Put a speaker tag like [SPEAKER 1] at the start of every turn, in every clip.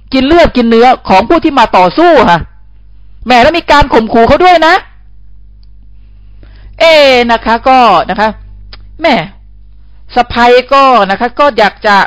[SPEAKER 1] กินเลือดกินเนื้อของผู้ที่มาต่อสู้ค่ะแหมแล้วมีการข่มขู่เขาด้วยนะนะคะก็นะคะแหมสะใภ้ก็นะคะก็อยากจะ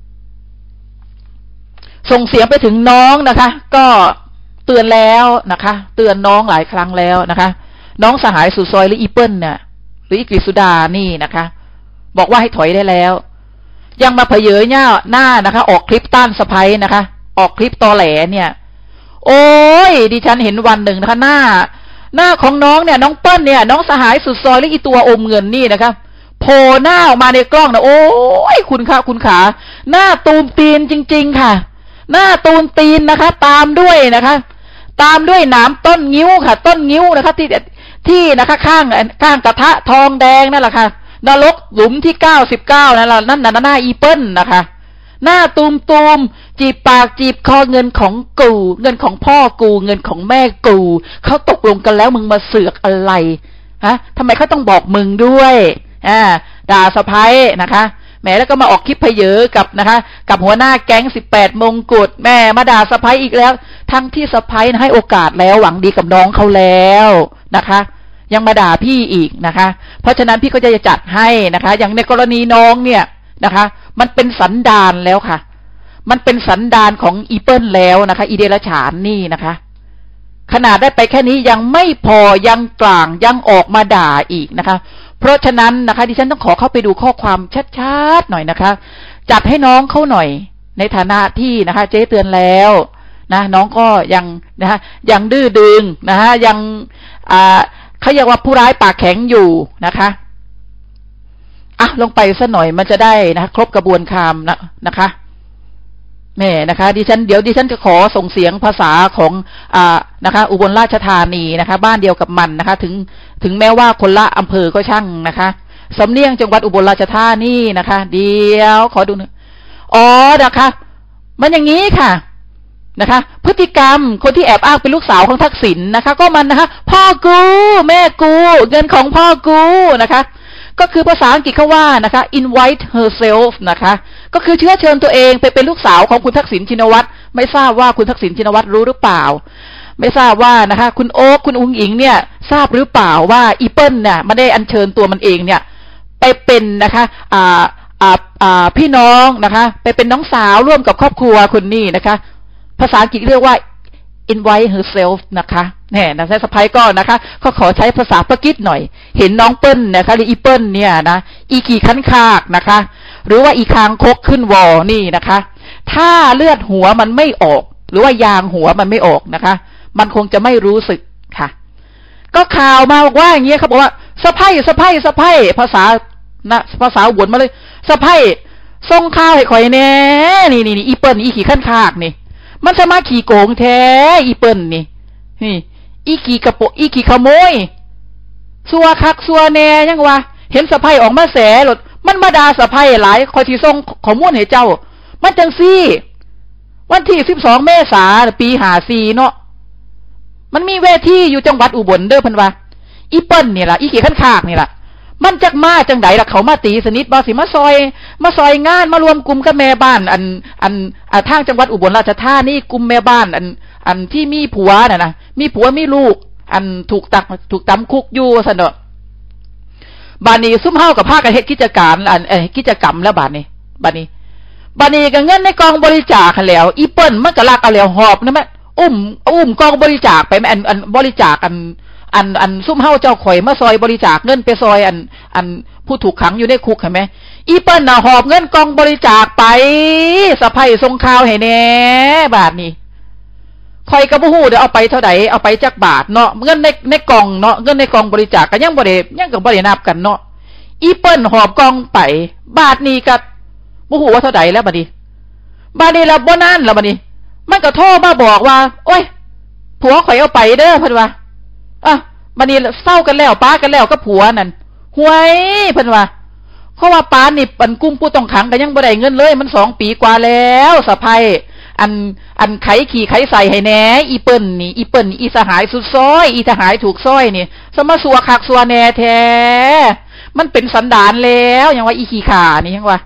[SPEAKER 1] ส่งเสียงไปถึงน้องนะคะก็เตือนแล้วนะคะเตือนน้องหลายครั้งแล้วนะคะน้องสหายสุดซอยหรืออีเปิลเนี่ยหรืออีกฤษสุดานี่นะคะบอกว่าให้ถอยได้แล้วยังมาเผยหน้านะคะออกคลิปต้านสะใภ้นะคะออกคลิปตอแหลเนี่ยโอ้ยดิฉันเห็นวันหนึ่งนะคะหน้าของน้องเนี่ยน้องเปิ้ลเนี่ยน้องสหายสุดซอยหรืออีตัวอมเงินนี่นะคะโผล่หน้าออกมาในกล้องนะโอ้ยคุณขาหน้าตูมตีนจริงๆค่ะหน้าตูนตีนนะคะตามด้วยหนามต้นงิ้วค่ะต้นงิ้วนะคะที่นะคะข้างกระทะทองแดงนั่นแหละค่ะนรกหลุมที่99นั่นแหละนั่นหน้าอีเปิ้ลนะคะหน้าตูมจีบปากจีบคอเงินของกูเงินของพ่อกูเงินของแม่กูเขาตกลงกันแล้วมึงมาเสือกอะไรฮะทำไมเขาต้องบอกมึงด้วยด่าสะใภ้นะคะแหมแล้วก็มาออกคลิปเพเยอกับนะคะกับหัวหน้าแก๊ง18มงกุฎแม่มาด่าสะใภ้อีกแล้วทั้งที่สะใภ้ให้โอกาสแล้วหวังดีกับน้องเขาแล้วนะคะยังมาด่าพี่อีกนะคะเพราะฉะนั้นพี่ก็จะจัดให้นะคะอย่างในกรณีน้องเนี่ยนะคะมันเป็นสันดานแล้วค่ะมันเป็นสันดานของอีเปิลแล้วนะคะอีเดรัจฉานนี่นะคะขนาดได้ไปแค่นี้ยังไม่พอยังกลางยังออกมาด่าอีกนะคะเพราะฉะนั้นนะคะดิฉันต้องขอเข้าไปดูข้อความชัดๆหน่อยนะคะจัดให้น้องเขาหน่อยในฐานะที่นะคะเจ๊เตือนแล้วนะน้องก็ยังนะคะยังดื้อดึงนะคะยังเขาเรียกว่าผู้ร้ายปากแข็งอยู่นะคะลงไปซะหน่อยมันจะได้นะคะครบกระบวนการนะคะแม่นะคะเดี๋ยวดิฉันจะขอส่งเสียงภาษาของนะคะอุบลราชธานีนะคะบ้านเดียวกับมันนะคะถึงแม้ว่าคนละอำเภอก็ช่างนะคะสำเนียงจังหวัดอุบลราชธานีนะคะเดี๋ยวขอดูนะคะมันอย่างนี้ค่ะนะคะพฤติกรรมคนที่แอบอ้างเป็นลูกสาวของทักษิณนะคะก็มันนะคะพ่อกูแม่กูเงินของพ่อกูนะคะก็คือภาษาอังกฤษเขาว่านะคะ invite herself นะคะก็คือเชื้อเชิญตัวเองไปเป็นลูกสาวของคุณทักษิณชินวัตรไม่ทราบว่าคุณทักษิณชินวัตรรู้หรือเปล่าไม่ทราบว่านะคะคุณโอ๊คคุณอุ้งอิงเนี่ยทราบหรือเปล่าว่าอีเปิลเนี่ยมันได้อัญเชิญตัวมันเองเนี่ยไปเป็นนะคะพี่น้องนะคะไปเป็นน้องสาวร่วมกับครอบครัวคนนี้นะคะภาษาอังกฤษเรียกว่า invite herself นะคะเนี่ยนะสะใภ้ก็นะคะเขาขอใช้ภาษาปากีสหน่อยเห็นน้องเปิ้ลนะคะหรืออีเปิ้ลเนี่ยนะอีกี่คันคากนะคะหรือว่าอีคางคกขึ้นวอนี่นะคะถ้าเลือดหัวมันไม่ออกหรือว่ายางหัวมันไม่ออกนะคะมันคงจะไม่รู้สึกค่ะก็ข่าวมาบอกว่าอย่างเงี้ยเขาบอกว่าสะใภ้ภาษาวนมาเลยสะใภ้ส่งข่าวให้ข่อยแน่นี่อีเปิ้ลอีกี่คันคากนี่มันจะมาขี่โกงแท้อีเปิ้ลนี่อีขี่กระโปอีขี่ขโมยซัวคักซัวแน่ยังวะเห็นสะใภ้ออกมาแสหลดมันมาด่าสะใภ้หลายคอยที่ส่งข้อมูลให้เจ้ามันจังซี่วันที่12เมษายนปี54เนาะมันมีเวทีอยู่จังหวัดอุบลเด้อเพิ่นว่าอีเปิ้ลนี่ล่ะอีขี่คันคากนี่ล่ะมันจักมาจังไดล่ะเขามาตีสนิทบ่สิมาซอยงานมารวมกลุ่มกับแม่บ้านทางจังหวัดอุบลราชธานีกลุ่มแม่บ้านอันที่มีผัวน่ะนะมีผัวมีลูกถูกตำคุกอยู่ซั่นเนาะบัดนี้ซุ่มเฮากับพากันเฮ็ดกิจการกิจกรรมแล้วบัดนี้ก็เงินในกองบริจาคแล้วอีเปิ้ลมันก็ลักเอาแล้วหอบนะแม่อุ้มกองบริจาคไปอันบริจาคซุ่มเฮาเจ้าข่อยมาซอยบริจาคเงินไปซอยผู้ถูกขังอยู่ในคุกเห็นไหมอีเปิ้ลน่ะหอบเงินกองบริจาคไปสะใภ้ส่งข่าวให้แน่บาทนี้ข่อยก็บ่ฮู้เดี๋ยวเอาไปเท่าใดเอาไปจักบาทเนาะเงินในกองเนาะเงินในกองบริจาคก็ยังก็บ่ได้นับกันเนาะอีเปิ้ลหอบกองไปบาทนี้ก็บ่ฮู้ว่าเท่าใดแล้วบัดนี้แล้วบ่นานแล้วบัดนี้มันก็โทรมาบอกว่าโอ๊ยผัวข่อยเอาไปเด้อเพิ่นว่าบัดนี้เศร้ากันแล้วป้ากันแล้วกับผัวนั่นหวยเพิ่นว่าเพราะว่าป้านี่ปันกุ้งผู้ต้องขังก็ยังบ่ได้เงินเลยมัน2 ปีกว่าแล้วสะใภ้ไขขี่ไขใส่ให้แหน่อีเปิ้ลอีสหายสุดซอยอีทหารถูกซอยนี่สมาสัวคักสัวแน่แท้มันเป็นสันดานแล้วยังว่าอีขี้ข่านี่ยังว่า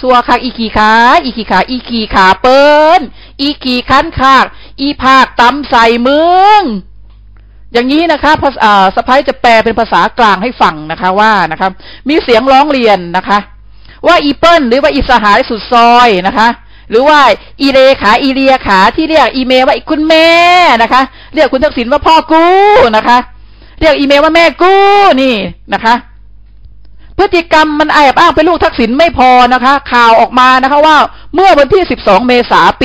[SPEAKER 1] สัวคักอีขี่ขาอีขี่ขาอีขี่ขาเปิ้นอีขี่คันคากอีภาคตำใส่มึงอย่างนี้นะคะสะพ้ายจะแปลเป็นภาษากลางให้ฟังนะคะว่านะครับมีเสียงร้องเรียนนะคะว่าอีเปิ้ลหรือว่าอีสหายสุดซอยนะคะหรือว่าอีเลขาอีเลียขาที่เรียกอีเมลว่าคุณแม่นะคะเรียกคุณทักษิณว่าพ่อกูนะคะเรียกอีเมลว่าแม่กูนี่นะคะพฤติกรรมมันแอบอ้างเป็นลูกทักษิณไม่พอนะคะข่าวออกมานะคะว่าเมื่อวันที่12เมษายนปี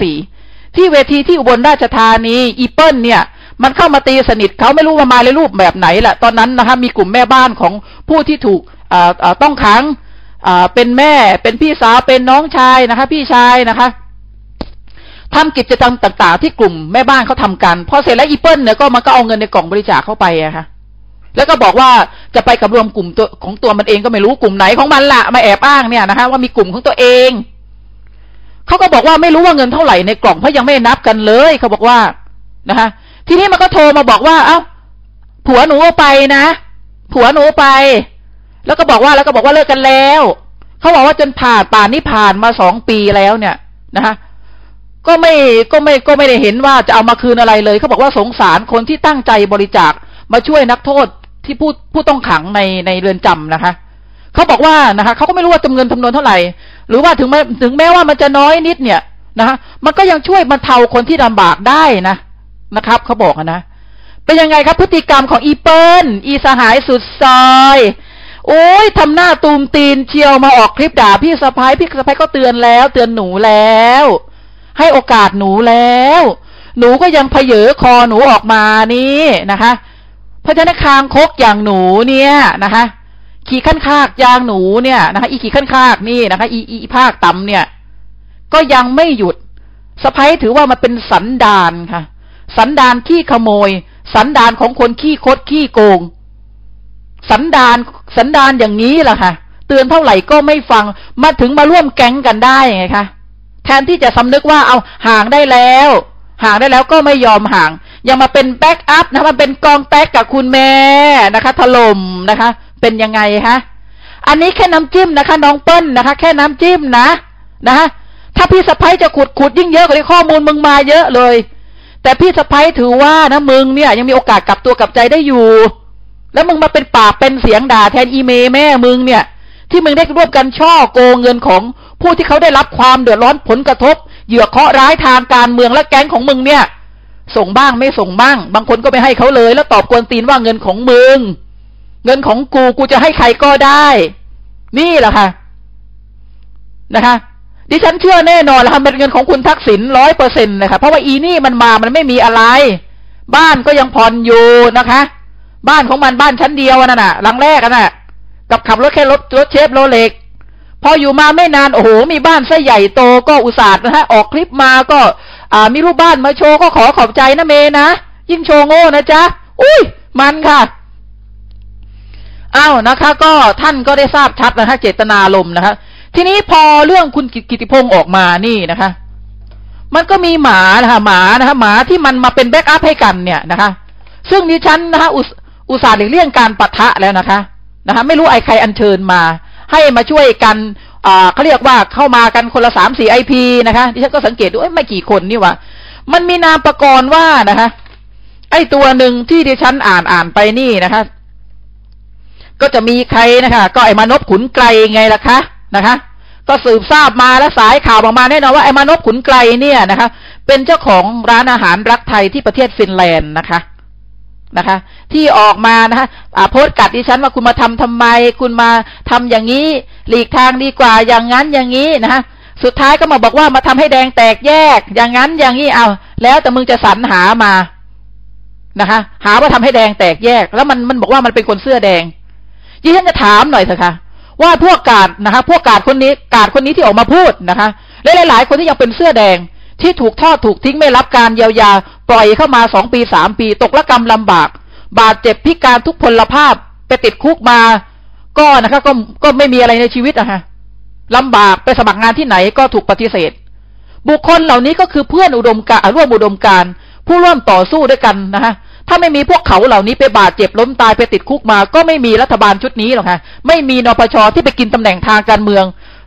[SPEAKER 1] 54ที่เวทีที่อุบลราชธานีอีเปิ้ลเนี่ยมันเข้ามาตีสนิทเขาไม่รู้ว่ามาในรูปแบบไหนแหละตอนนั้นนะคะมีกลุ่มแม่บ้านของผู้ที่ถูกต้องขังเป็นแม่เป็นพี่สาวเป็นน้องชายนะคะพี่ชายนะคะทำกิจกรรมต่างๆที่กลุ่มแม่บ้านเขาทำกันพอเสร็จแล้วอีเปิ้ลเนี่ยก็มันก็เอาเงินในกล่องบริจาคเข้าไปอะค่ะแล้วก็บอกว่าจะไปกับรวมกลุ่มตัวมันเองก็ไม่รู้กลุ่มไหนของมันละมาแอบอ้างเนี่ยนะคะว่ามีกลุ่มของตัวเองเขาก็บอกว่าไม่รู้ว่าเงินเท่าไหร่ในกล่องเพราะยังไม่นับกันเลยเขาบอกว่านะคะทีนี้มันก็โทรมาบอกว่าเอ้าผัวหนูไปนะผัวหนูไปแล้วก็บอกว่าเลิกกันแล้วเขาบอกว่าจนป่านนี้ผ่านมา2 ปีแล้วเนี่ยนะคะก็ไม่ได้เห็นว่าจะเอามาคืนอะไรเลยเขาบอกว่าสงสารคนที่ตั้งใจบริจาคมาช่วยนักโทษที่ผู้ต้องขังในเรือนจำนะคะเขาบอกว่านะคะเขาก็ไม่รู้ว่าจำนวนเท่าไหร่หรือว่าถึงแม้ว่ามันจะน้อยนิดเนี่ยนะคะมันก็ยังช่วยบรรเทาคนที่ลำบากได้นะครับเขาบอกนะเป็นยังไงครับพฤติกรรมของอีเปิ้ลอีสหายสุดซอยโอ้ยทำหน้าตูมตีนเชียวมาออกคลิปด่าพี่สะพ้ายก็เตือนหนูแล้วให้โอกาสหนูแล้วหนูก็ยังเผยคอหนูออกมานี่นะคะเพราะฉะนั้นคางคกอย่างหนูเนี่ยนะคะขี่ขั้นคากยางหนูเนี่ยนะคะอีขี่ขั้นคากนี่นะคะอีภาคต่ำเนี่ยก็ยังไม่หยุดสะพ้ายถือว่ามันเป็นสันดานค่ะสันดานขี้ขโมยสันดานของคนขี้คดขี้โกงสันดานอย่างนี้แหละค่ะเตือนเท่าไหร่ก็ไม่ฟังมาถึงมาร่วมแก๊งกันได้ไงคะแทนที่จะสำนึกว่าเอาห่างได้แล้วก็ไม่ยอมห่างยังมาเป็นแบ็กอัพนะมันเป็นกองแท็กกับคุณแม่นะคะถล่มนะคะเป็นยังไงคะอันนี้แค่น้ำจิ้มนะคะน้องเปิ้ลนะคะแค่น้ำจิ้มนะถ้าพี่สะพ้ายจะขุดยิ่งเยอะกว่าที่ข้อมูลมึงมาเยอะเลยแต่พี่สะพ้ายถือว่านะมึงเนี่ยยังมีโอกาสกลับตัวกลับใจได้อยู่แล้วมึงมาเป็นปากเป็นเสียงด่าแทนอีเมแม่มึงเนี่ยที่มึงได้ร่วมกันช่อโกงเงินของผู้ที่เขาได้รับความเดือดร้อนผลกระทบเหยื่อเคราะห์ร้ายทางการเมืองและแก๊งของมึงเนี่ยส่งบ้างไม่ส่งบ้างบางคนก็ไม่ให้เขาเลยแล้วตอบกวนตีนว่าเงินของมึงเงินของกูจะให้ใครก็ได้นี่แหละค่ะนะคะดิฉันเชื่อแน่นอนแล้วค่ะเป็นเงินของคุณทักษิณ100%เลยค่ะเพราะว่าอีนี่มันไม่มีอะไรบ้านก็ยังผ่อนอยู่นะคะบ้านของมันบ้านชั้นเดียวนั่นน่ะหลังแรกน่ะกับขับรถแค่รถเชฟโรเล็กพออยู่มาไม่นานโอ้โหมีบ้านซะใหญ่โตก็อุตส่าห์นะฮะออกคลิปมาก็มีรูปบ้านมาโชว์ก็ขอบใจนะเมนะยิ่งโชว์โง่นะจ๊ะอุ้ยมันค่ะอ้าวนะคะก็ท่านก็ได้ทราบชัดนะคะเจตนารมณ์นะคะทีนี้พอเรื่องคุณกิติพงษ์ออกมานี่นะคะมันก็มีหมาหมาที่มันมาเป็นแบ็กอัพให้กันเนี่ยนะคะซึ่งดิฉันนะคะอุตส่าห์หลีกเลี่ยงการปะทะแล้วนะคะไม่รู้ใครอัญเชิญมาให้มาช่วยกันเขาเรียกว่าเข้ามากันคนละ3-4 IP นะคะดิฉันก็สังเกตดูไม่กี่คนนี่ว่ามันมีนามประกรณ์ว่านะคะไอ้ตัวหนึ่งที่ดิฉันอ่านไปนี่นะคะก็จะมีใครนะคะก็ไอ้มานพขุนไกลไงล่ะคะนะคะก็สืบทราบมาและสายข่าวออกมาแน่นอนว่าไอ้มานพขุนไกลเนี่ยนะคะเป็นเจ้าของร้านอาหารรักไทยที่ประเทศฟินแลนด์นะคะที่ออกมานะคะโพสต์กัดดิฉันว่าคุณมาทำไมคุณมาทำอย่างนี้หลีกทางดีกว่าอย่างนั้นอย่างนี้นะคะสุดท้ายก็มาบอกว่ามาทำให้แดงแตกแยกอย่างนั้นอย่างนี้เอาแล้วแต่มึงจะสรรหามานะคะหาว่าทำให้แดงแตกแยกแล้วมันบอกว่ามันเป็นคนเสื้อแดงดิฉันจะถามหน่อยเถอะค่ะว่าพวกกาดนะคะพวกกาดคนนี้ที่ออกมาพูดนะคะและหลายๆคนที่ยังเป็นเสื้อแดงที่ถูกทอดถูกทิ้งไม่รับการเยียวยาปล่อยเข้ามา2 ปี 3 ปีตกละกรรมลำบากบาดเจ็บพิการทุกพลภาพไปติดคุกมาก็นะคะก็ไม่มีอะไรในชีวิตนะคะลำบากไปสมัครงานที่ไหนก็ถูกปฏิเสธบุคคลเหล่านี้ก็คือเพื่อนร่วมอุดมการผู้ร่วมต่อสู้ด้วยกันนะคะถ้าไม่มีพวกเขาเหล่านี้ไปบาดเจ็บล้มตายไปติดคุกมาก็ไม่มีรัฐบาลชุดนี้หรอกค่ะไม่มีนปช.ที่ไปกินตำแหน่งทางการเมือง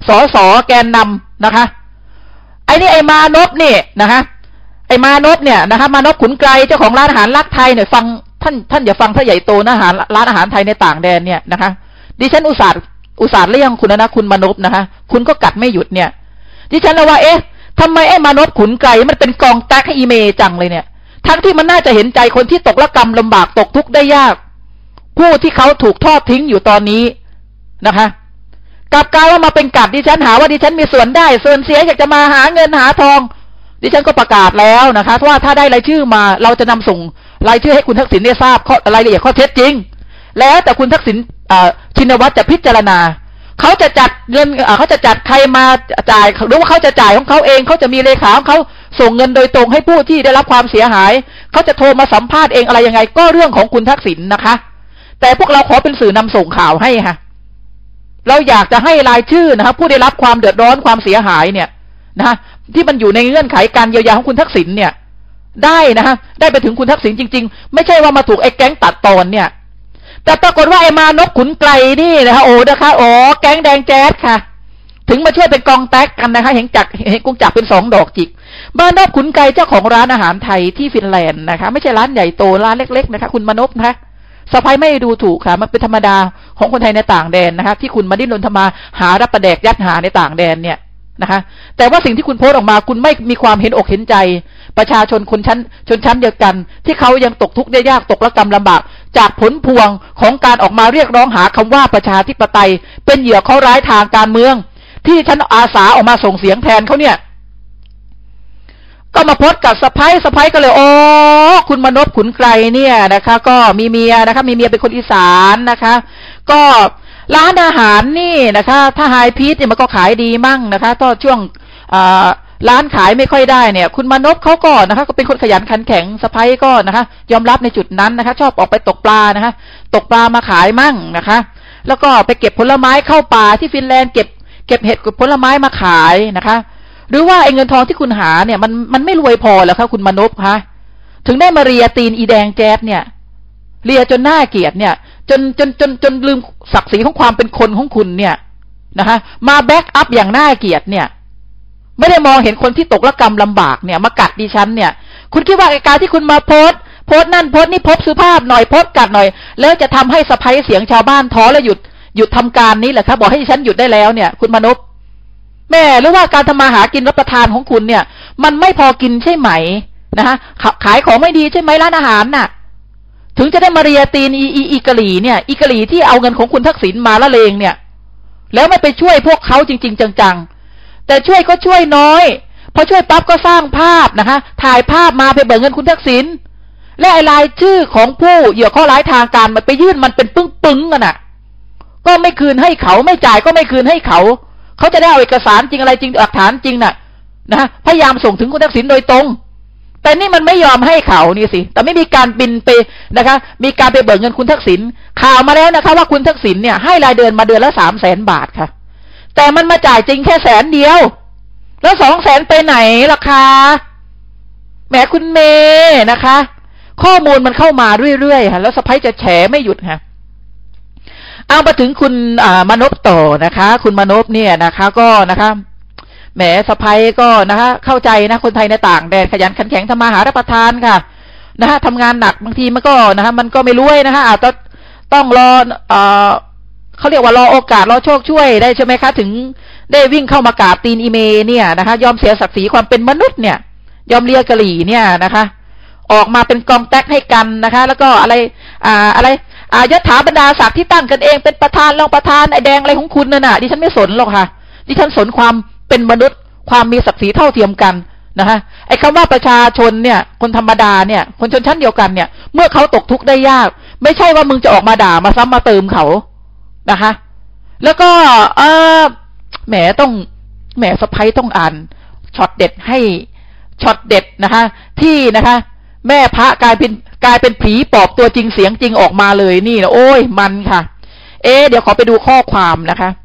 [SPEAKER 1] สสแกนนำนะคะไอ้นี่ไอ้มานพนี่นะคะไอ้มานพเนี่ยนะคะมานพขุนไกรเจ้าของร้านอาหารรักไทยเนี่ยฟังท่านอย่าฟังถ้าใหญ่โตนะร้านอาหารไทยในต่างแดนเนี่ยนะคะดิฉันอุตส่าห์เลี่ยงคุณนะคุณมานพนะคะคุณก็กัดไม่หยุดเนี่ยดิฉันเลยว่าทำไมไอ้มานพขุนไกรมันเป็นกองแตกให้อีเมจังเลยเนี่ยทั้งที่มันน่าจะเห็นใจคนที่ตกละกรรมลำบากตกทุกข์ได้ยากผู้ที่เขาถูกทอดทิ้งอยู่ตอนนี้นะคะกลับกลายว่ามาเป็นกัดดิฉันหาว่าดิฉันมีส่วนได้ส่วนเสียอยากจะมาหาเงินหาทองดิฉันก็ประกาศแล้วนะคะว่าถ้าได้รายชื่อมาเราจะนำส่งรายชื่อให้คุณทักษิณได้ทราบรายละเอียดข้อเท็จจริงแล้วแต่คุณทักษิณชินวัตรจะพิจารณาเขาจะจัดเงินเขาจะจัดใครมาจ่ายหรือว่าเขาจะจ่ายของเขาเองเขาจะมีเลขาของเขาส่งเงินโดยตรงให้ผู้ที่ได้รับความเสียหายเขาจะโทรมาสัมภาษณ์เองอะไรยังไงก็เรื่องของคุณทักษิณนะคะแต่พวกเราขอเป็นสื่อนำส่งข่าวให้ค่ะเราอยากจะให้รายชื่อนะคะผู้ได้รับความเดือดร้อนความเสียหายเนี่ยนะที่มันอยู่ในเงื่อนไขการเยียวยาของคุณทักษิณเนี่ยได้นะคะได้ไปถึงคุณทักษิณจริงๆไม่ใช่ว่ามาถูกไอ้แก๊งตัดตอนเนี่ยแต่ปรากฏว่าไอ้มานพขุนไกรนี่นะคะแก๊งแดงแจ๊ดค่ะถึงมาช่วยเป็นกองแตกกันนะคะเห็นกุงจักเป็น2 ดอกจิกมานพขุนไกรเจ้าของร้านอาหารไทยที่ฟินแลนด์นะคะไม่ใช่ร้านใหญ่โตร้านเล็กๆนะคะคุณมานพนะคะสะพ้ายไม่ดูถูกค่ะมันเป็นธรรมดาของคนไทยในต่างแดนนะคะที่คุณมาดิ้นรนทำมาหารับประแดกยัดหาในต่างแดนเนี่ยนะคะแต่ว่าสิ่งที่คุณโพสต์ออกมาคุณไม่มีความเห็นอกเห็นใจประชาชนชนชั้นเดียวกันที่เขายังตกทุกข์ได้ยากตกละกรรมลำบากจากผลพวงของการออกมาเรียกร้องหาคำว่าประชาธิปไตยเป็นเหยื่อข้อร้ายทางการเมืองที่ฉันอาสาออกมาส่งเสียงแทนเขาเนี่ยก็มาโพสต์กับสะพ้ายก็เลยคุณมานพขุนไกรเนี่ยนะคะก็มีเมียนะคะมีเมียเป็นคนอีสานนะคะก็ร้านอาหารนี่นะคะถ้าไฮพีชเนี่ยมันก็ขายดีมั่งนะคะตอนช่วงร้านขายไม่ค่อยได้เนี่ยคุณมานพเขาก็นะคะก็เป็นคนขยันขันแข็งสะพ้ายก็นะคะยอมรับในจุดนั้นนะคะชอบออกไปตกปลานะคะตกปลามาขายมั่งนะคะแล้วก็ไปเก็บผลไม้เข้าป่าที่ฟินแลนด์เก็บเห็ดกับผลไม้มาขายนะคะหรือว่าไอ้เงินทองที่คุณหาเนี่ยมันไม่รวยพอแล้วครับคุณมานพคะถึงได้มาเรียตีนอีแดงแจ๊ดเนี่ยเรียจนหน้าเกลียดเนี่ยจนลืมศักดิ์ศรีของความเป็นคนของคุณเนี่ยนะคะมาแบ็กอัพอย่างหน้าเกลียดเนี่ยไม่ได้มองเห็นคนที่ตกละกรรมลำบากเนี่ยมากัดดิฉันเนี่ยคุณคิดว่าการที่คุณมาโพสต์นั่นโพสต์นี่พบสุภาพหน่อยโพสต์กัดหน่อยแล้วจะทำให้สะพ้ายเสียงชาวบ้านท้อและหยุดทำการนี้แหละครับบอกให้ดิฉันหยุดได้แล้วเนี่ยคุณมานพแม่หรือว่าการทำมาหากินรับประทานของคุณเนี่ยมันไม่พอกินใช่ไหมนะคะขายของไม่ดีใช่ไหมร้านอาหารน่ะถึงจะได้มาเรียตีนอีกะหรี่เนี่ยอีกะหรี่ที่เอาเงินของคุณทักษิณมาละเลงเนี่ยแล้วไม่ไปช่วยพวกเขาจริงๆจังๆแต่ช่วยก็ช่วยน้อยพอช่วยปั๊บก็สร้างภาพนะคะถ่ายภาพมาไปเบิกเงินคุณทักษิณและไอ้รายชื่อของผู้เหยื่อข้อร้ายทางการมันไปยื่นมันเป็นปึ้งกันน่ะก็ไม่คืนให้เขาไม่จ่ายก็ไม่คืนให้เขาจะได้เอาเอกสารจริงอะไรจริงหลักฐานจริงน่ะนะพยายามส่งถึงคุณทักษิณโดยตรงแต่นี่มันไม่ยอมให้เขานี่สิแต่ไม่มีการบินไปนะคะมีการไปเบิกเงินคุณทักษิณข่าวมาแล้วนะคะว่าคุณทักษิณเนี่ยให้รายเดือนมาเดือนละ300,000 บาทค่ะแต่มันมาจ่ายจริงแค่100,000เดียวแล้ว200,000ไปไหนล่ะคะแหมคุณเมย์นะคะข้อมูลมันเข้ามาเรื่อยๆค่ะแล้วสะพ้ายจะแฉไม่หยุดค่ะเอามาถึงคุณมานพต่อนะคะคุณมานพเนี่ยนะคะก็นะคะแหมสะพ้ายก็นะคะเข้าใจนะคนไทยในต่างแดนขยันขันแข็งทำมาหารับประทานค่ะนะคะทำงานหนักบางทีมันก็นะคะมันก็ไม่รวยนะคะอาจจะต้องรอเขาเรียกว่ารอโอกาสรอโชคช่วยได้ใช่ไหมคะถึงได้วิ่งเข้ามากราบตีนอีเมเนี่ยนะคะยอมเสียศักดิ์ศรีความเป็นมนุษย์เนี่ยยอมเลียกะหรี่เนี่ยนะคะออกมาเป็นกองแตกให้กันนะคะแล้วก็อะไรยศถาบรรดาศักดิ์ที่ตั้งกันเองเป็นประธานรองประธานไอ้แดงอะไรของคุณน่ะดิฉันไม่สนหรอกค่ะดิฉันสนความเป็นมนุษย์ความมีศักดิ์ศรีเท่าเทียมกันนะคะไอ้คำว่าประชาชนเนี่ยคนธรรมดาเนี่ยคนชนชั้นเดียวกันเนี่ยเมื่อเขาตกทุกข์ได้ยากไม่ใช่ว่ามึงจะออกมาด่ามาซ้ำมาเติมเขานะคะแล้วก็แหมสะพ้ายต้องอ่านช็อตเด็ดให้ช็อตเด็ดนะคะที่นะคะแม่พระกลายเป็นผีปอบตัวจริงเสียงจริงออกมาเลยนี่นะโอ้ยมันค่ะเดี๋ยวขอไปดูข้อความนะคะ